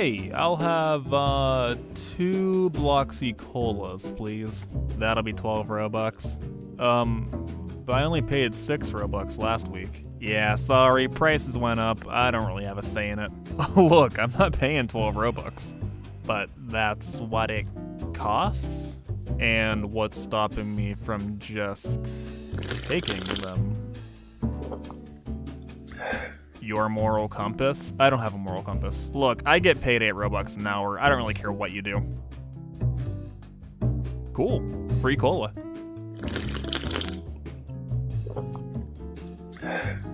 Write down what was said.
Hey, I'll have 2 Bloxy colas, please. That'll be 12 Robux. But I only paid 6 Robux last week. Yeah, sorry, prices went up. I don't really have a say in it. Look, I'm not paying 12 Robux. But that's what it costs? And what's stopping me from just taking them? Your moral compass? I don't have a moral compass. Look, I get paid 8 Robux an hour. I don't really care what you do. Cool. Free cola.